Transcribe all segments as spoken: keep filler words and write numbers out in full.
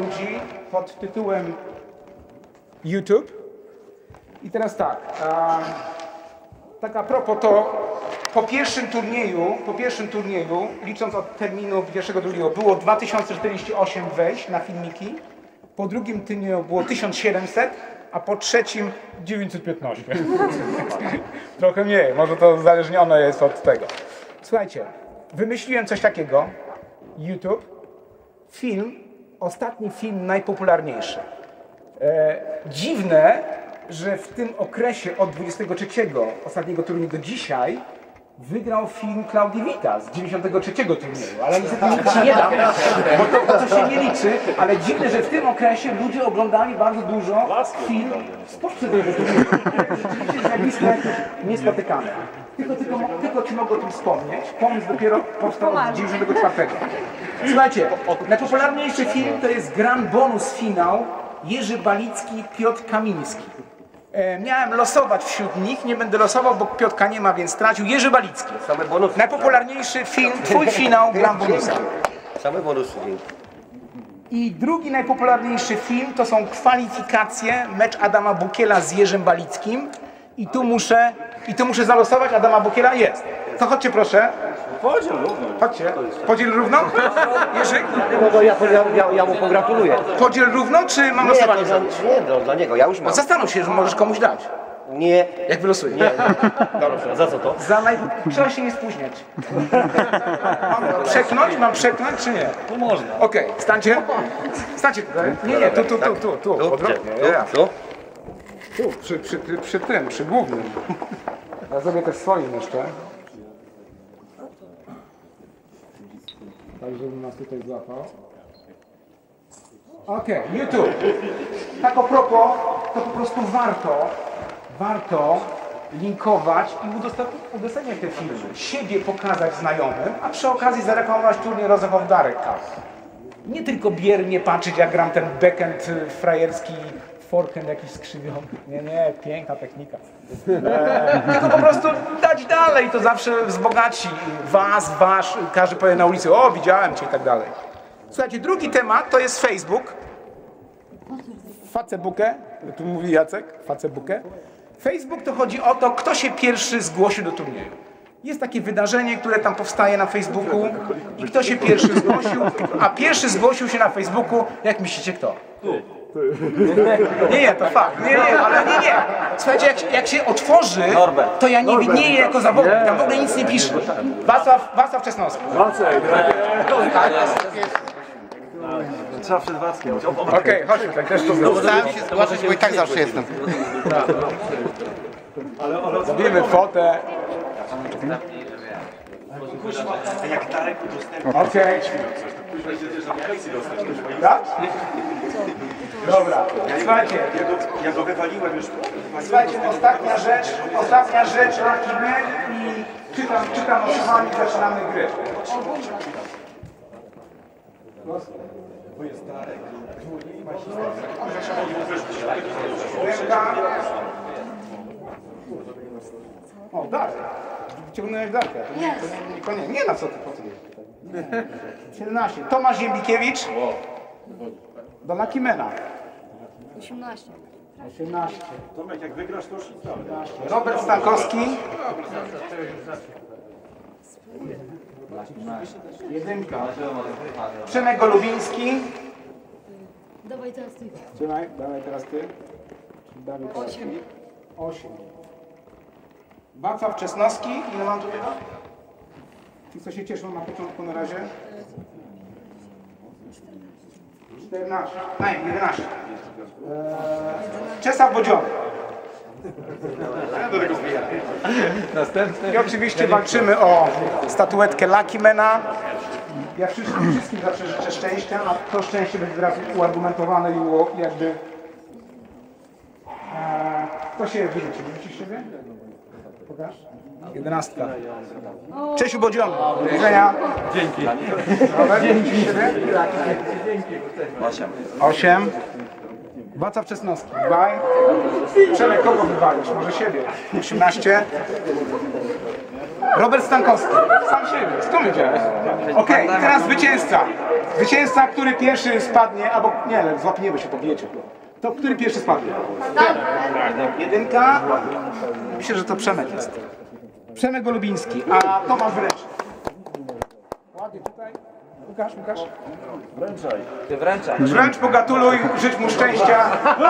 ludzi pod tytułem YouTube. I teraz tak, a, tak a propos, to po pierwszym turnieju, po pierwszym turnieju, licząc od terminu pierwszego, drugiego, było dwa tysiące czterdzieści osiem wejść na filmiki, po drugim turnieju było tysiąc siedemset, a po trzecim dziewięćset piętnaście. Trochę mniej, może to uzależnione jest od tego. Słuchajcie, wymyśliłem coś takiego, YouTube, film, ostatni film najpopularniejszy. E, dziwne, że w tym okresie od dwudziestego trzeciego ostatniego turnieju do dzisiaj wygrał film Claudii Wita z dziewięćdziesiątego trzeciego turnieju, ale niestety nikt się nie da, bo to, to się nie liczy, ale dziwne, że w tym okresie ludzie oglądali bardzo dużo film spod tego turnieju. Rzeczywiście zjawisko niespotykane. Tylko, tylko, tylko ci mogę o tym wspomnieć. Pomysł dopiero powstał od dziewięćdziesiątego czwartego. Słuchajcie, najpopularniejszy film to jest Grand Bonus Finał Jerzy Balicki, Piotr Kamiński. E, miałem losować wśród nich, nie będę losował, bo Piotrka nie ma, więc stracił. Jerzy Balicki. Same bonusy. Najpopularniejszy film, twój finał Grand Bonusa. Same bonusy. I drugi najpopularniejszy film to są kwalifikacje, mecz Adama Bukiela z Jerzym Balickim. I tu muszę, i tu muszę zalosować, Adama Bukiela jest. To chodźcie proszę. Podziel równo. Chodźcie. Podziel równo? Jerzy? No to ja, ja, ja mu pogratuluję. Podziel równo, czy mam Nie, to losowanie dla, zrobić? nie no, dla niego, ja już No mam. zastanów się, że możesz komuś dać. Nie. Jak wylosuję? Nie. Dobrze, za co to? Za naj... Trzeba się nie spóźniać. Mam przeknąć? Mam przeknąć, czy nie? To można. Okej, okay, stańcie. Stańcie tutaj. Nie, nie, tu, tu, tu, tu, tu. Tu, Odwrotnie. tu, Ja. tu. Tu, przy, przy, przy, przy tym, przy głównym. Ja zrobię też swoim jeszcze. Tak, żeby nas tutaj złapał. Okej, okay, YouTube. Tak a propos, to po prostu warto, warto linkować i udostępniać te filmy. Siebie pokazać znajomym, a przy okazji zareklamować turniej Rozechow Darek Cup. Nie tylko biernie patrzeć, jak gram ten backhand frajerski, forehand jakiś skrzywiony. Nie, nie, piękna technika. Eee, tylko po prostu dać dalej, to zawsze wzbogaci was, wasz, każdy powie na ulicy, o widziałem cię i tak dalej. Słuchajcie, drugi temat to jest Facebook. Facebookę, tu mówi Jacek, Facebookę. Facebook to chodzi o to, kto się pierwszy zgłosił do turnieju. Jest takie wydarzenie, które tam powstaje na Facebooku i kto się pierwszy zgłosił, a pierwszy zgłosił się na Facebooku, jak myślicie kto? Nie, nie, to fakt. Nie, nie, ale nie, nie. Słuchajcie, jak się, jak się otworzy, to ja nie widnieję jako zawodnik, tam w ogóle nic nie pisze. Wacław, Wacław Czesnowski. Wacek. Trzeba przed Wackiem. Okej, okay, chodźmy, tak też to Starałem się zgłaszać, bo i tak zawsze jestem. zrobimy fotę. Jak Darek udostępni. Okej. Tak? Dobra, słuchajcie. Ja go, ja go wywaliłem już. Słuchajcie, ostatnia rzecz, ostatnia rzecz, lecimy i czytam, czytam losowanie i zaczynamy gry. To jest Darek. Ręka. O, Darek. Wyciągnąłeś Darka. To nie, to nie, nie, koniec. Nie, na co ty, po co ty? siedemnaście. Tomasz Ziembikiewicz. Do Lakimena. osiemnaście. osiemnaście. Tomek, jak wygrasz, to już dalej. Robert Stankowski. Jedynka. Przemek Golubiński. Dawaj teraz ty. Trzymaj, dawaj teraz ty. Dawaj teraz ty. Osiem. Wacław Czesnowski. Ile mam tutaj? Ci, co się cieszą na początku na razie? czternaście. Nie, jedenaście. Eee, Czesław Bodziony. I oczywiście walczymy o statuetkę Lakimena. Ja wszystkim, wszystkim zawsze życzę szczęścia, a to szczęście będzie teraz uargumentowane i jakby... Eee, kto się wyrzuci? Wyrzucisz siebie? Pokaż. Jedenastka. Czesiu Bodziony. Do widzenia. Dzięki. Robert, Dzięki. Siebie? Osiem. Osiem. Wacław Czesnowski. Dwaj. Przemek, kogo wywalić? Może siebie. osiemnaście. Robert Stankowski. Sam siebie, skąd wiedziałeś? Okej, i teraz zwycięzca. Zwycięzca, który pierwszy spadnie, albo nie, złapniemy się, pobijecie. To który pierwszy spadnie? Jedynka. Myślę, że to Przemek jest. Przemek Golubiński, a Tomasz wręcz. Ładnie tutaj. Łukasz, Łukasz. Wręczaj. Ty wręczaj. Wręcz pogratuluj, życz mu szczęścia.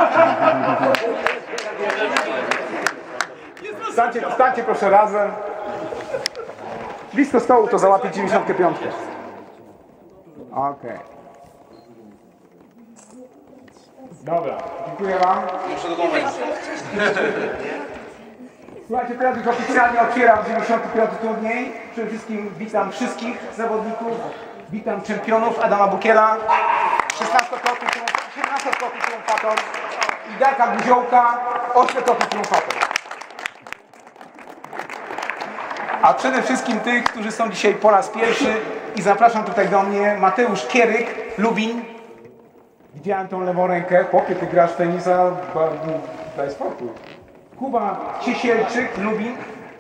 Stańcie, stańcie proszę razem. Blisko stołu to załapie dziewięćdziesiątkę pięć. Okej. Dobra, dziękuję wam. Muszę do domu wejść. Słuchajcie, teraz już oficjalnie otwieram dziewięćdziesiąty piąty turniej. Przede wszystkim witam wszystkich zawodników. Witam czempionów Adama Bukiela, szesnastokrotny triumfator i Darka Guziołka, ośmiokrotny triumfator. A przede wszystkim tych, którzy są dzisiaj po raz pierwszy i zapraszam tutaj do mnie Mateusz Kieryk, Lubin. Widziałem tą lewą rękę. Chłopie, ty grasz w tenisa, daj spokój. Kuba Ciesielczyk, Lubin.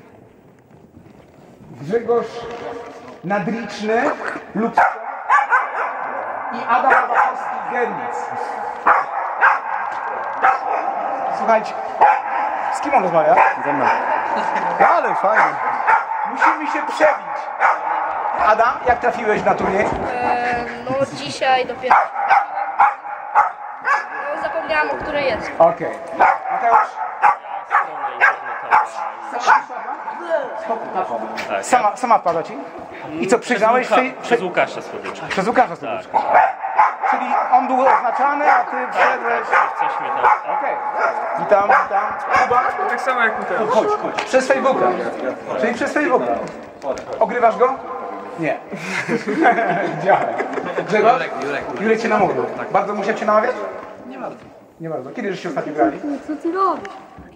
Grzegorz Nadliczny, Lubsko. I Adam Nowakowski, Gernic. Słuchajcie, z kim on rozmawia? Ze mną. Ale fajnie. Musimy się przebić. Adam, jak trafiłeś na turniej? E, no dzisiaj dopiero. No zapomniałam, o której jest. Okej. Mateusz? Sama, sama wpadła ci? I co, przegrałeś? Przez, w Łuka, tej- przez Łukasza Słodyczka. Przez Łukasza Słodyczka. Czyli on był oznaczany, a ty wszedłeś... Coś mnie tam... Okej. Witam, witam. Kuba? Tak samo jak Mateusz. Chodź, chodź. Przez Facebooka. Czyli przez Facebooka. Ogrywasz go? Nie. Widziałem. Grzegorz? Jurek, Jurek. Jurek cię namówił. Tak. Bardzo musiał cię namawiać? Nie bardzo. Nie bardzo. Kiedy żeście ostatnio grali? Co ty robisz?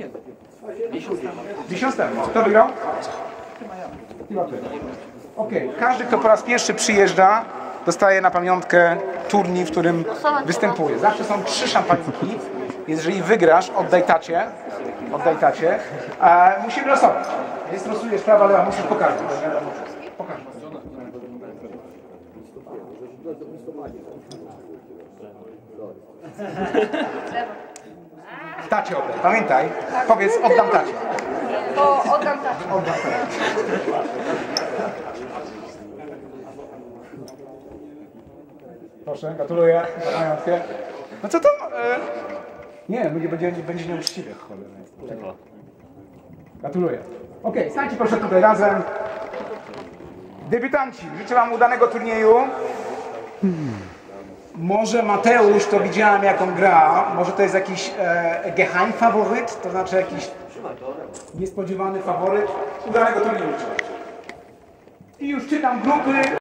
Miesiąc temu. Kto wygrał? Chyba ty. Okej. Każdy, kto po raz pierwszy przyjeżdża, dostaje na pamiątkę turniej, w którym występuje. Zawsze są trzy szampaniki. Jeżeli wygrasz, oddaj tacie. Oddaj tacie. E, musimy losować. Jest losujesz prawa, lewa, musisz pokazać. Pokaż. Tacie oddaj. Pamiętaj. Powiedz, oddam tacie. O, oddam tak. Oddam tacie. Proszę, gratuluję za pamiątkę. No co to? E... Nie, będzie, będzie, będzie nieuczciwe. Cholera. Gratuluję. Okej, okay, stańcie proszę tutaj razem. Debiutanci, życzę wam udanego turnieju. Może Mateusz, to widziałem jak on gra, może to jest jakiś e, Geheimfavoryt, to znaczy jakiś niespodziewany faworyt. Udanego turnieju życzę. I już czytam grupy.